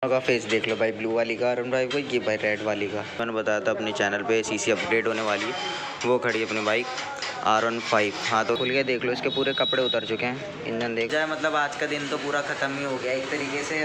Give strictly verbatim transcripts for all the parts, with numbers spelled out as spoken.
का फेस देख लो भाई, ब्लू वाली का अरुण भाई को, ये भाई रेड वाली का। मैंने बताया था अपने चैनल पे सीसी अपडेट होने वाली है, वो खड़ी है अपनी बाइक आर वन फाइव। हाँ तो खुल के देख लो, इसके पूरे कपड़े उतर चुके हैं, इंजन देख जाए। मतलब आज का दिन तो पूरा ख़त्म ही हो गया एक तरीके से।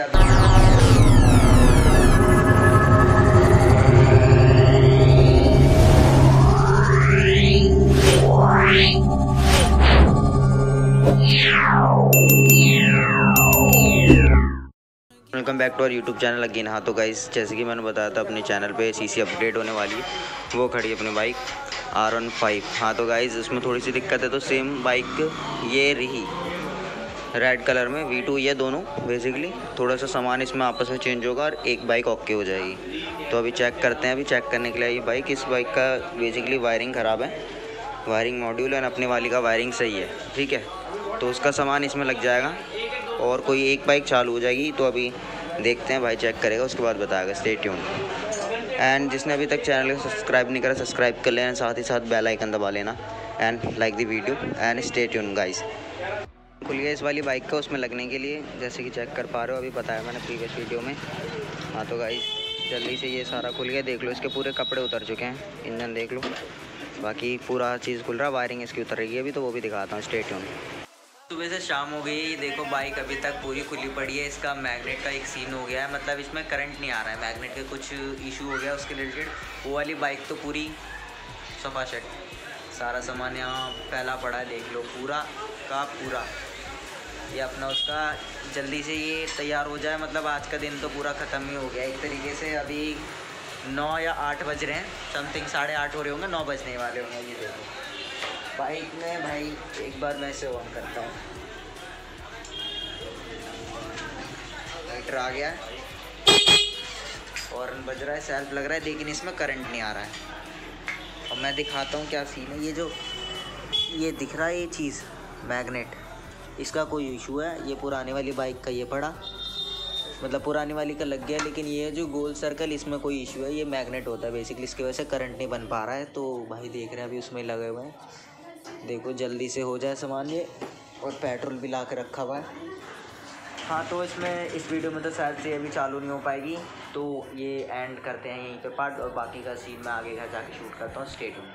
Welcome back to our YouTube channel again. हाँ तो गाइस, जैसे कि मैंने बताया था अपने चैनल पे सीसी अपडेट होने वाली है, वो खड़ी है अपनी बाइक आर वन फाइव। हाँ तो गाइस, उसमें थोड़ी सी दिक्कत है, तो सेम बाइक ये रही रेड कलर में वी टू, ये दोनों बेसिकली थोड़ा सा सामान इसमें आपस में चेंज होगा और एक बाइक ओके हो जाएगी। तो अभी चेक करते हैं। अभी चेक करने के लिए ये बाइक, इस बाइक का बेसिकली वायरिंग ख़राब है, वायरिंग मॉड्यूल, और अपने वाली का वायरिंग सही है, ठीक है। तो उसका सामान इसमें लग जाएगा और कोई एक बाइक चालू हो जाएगी। तो अभी देखते हैं, भाई चेक करेगा, उसके बाद बताएगा। Stay tune. एंड जिसने अभी तक चैनल को सब्सक्राइब नहीं करा, सब्सक्राइब कर लेना, साथ ही साथ बेल आइकन दबा लेना and like the video and stay tune guys. खुल गया इस वाली बाइक का उसमें लगने के लिए, जैसे कि चेक कर पा रहे हो, अभी बताया मैंने प्रीवियस वीडियो में। हाँ तो गाइस, जल्दी से ये सारा खुल गया, देख लो। इसके पूरे कपड़े उतर चुके हैं, इंजन देख लो, बाकी पूरा चीज़ खुल रहा है। वायरिंग इसकी उतर रही है अभी, तो वो भी दिखाता हूँ। Stay tune. सुबह से शाम हो गई, देखो बाइक अभी तक पूरी खुली पड़ी है। इसका मैग्नेट का एक सीन हो गया है, मतलब इसमें करंट नहीं आ रहा है, मैग्नेट का कुछ इशू हो गया उसके रिलेटेड। वो वाली बाइक तो पूरी सफा शेट, सारा सामान यहाँ फैला पड़ा है, देख लो, पूरा का पूरा। ये अपना उसका जल्दी से ये तैयार हो जाए, मतलब आज का दिन तो पूरा ख़त्म ही हो गया एक तरीके से। अभी नौ या आठ बज रहे हैं समथिंग, साढ़े आठ हो रहे होंगे, नौ बजने वाले होंगे। ये देखो बाइक में भाई, एक बार मैं इसे ऑन करता हूँ, मीटर आ गया है, हॉर्न बज रहा है, सेल्फ लग रहा है, लेकिन इसमें करंट नहीं आ रहा है। और मैं दिखाता हूँ क्या सीन है। ये जो ये दिख रहा है ये चीज़ मैग्नेट, इसका कोई इशू है। ये पुराने वाली बाइक का ये पड़ा, मतलब पुरानी वाली का लग गया, लेकिन ये जो गोल सर्कल, इसमें कोई इशू है। ये मैग्नेट होता है बेसिकली, इसकी वजह से करंट नहीं बन पा रहा है। तो भाई देख रहे हैं अभी उसमें लगे हुए हैं, देखो जल्दी से हो जाए सामान ये। और पेट्रोल भी ला के रखा हुआ है। हाँ तो इसमें इस वीडियो में तो शायद से अभी चालू नहीं हो पाएगी, तो ये एंड करते हैं यहीं पे पार्ट, और बाकी का सीन मैं आगे घर जाके शूट करता हूँ। Stay tune.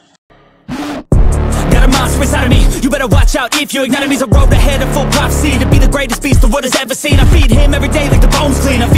You better watch out if your enemy's a road ahead, a full prophecy to be the greatest beast the world has ever seen. I feed him every day like the bones clean. I